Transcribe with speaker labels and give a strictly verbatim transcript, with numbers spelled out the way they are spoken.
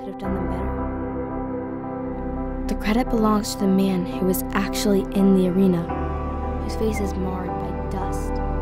Speaker 1: could have done them better. The credit belongs to the man who was actually in the arena, whose face is marred by dust